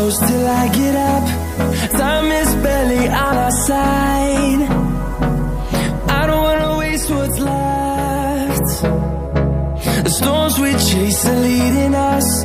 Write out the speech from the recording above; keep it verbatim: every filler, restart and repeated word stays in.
close till I get up. Time is barely on our side. I don't wanna waste what's left. The storms we chase are leading us.